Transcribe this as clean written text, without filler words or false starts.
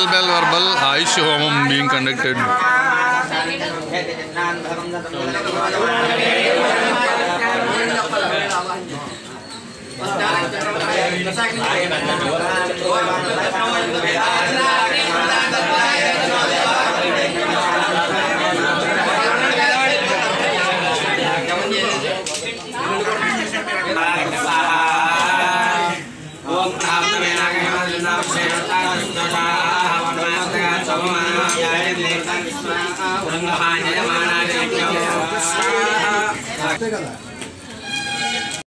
bell verbal Ayush Homam being conducted. అంతే కదా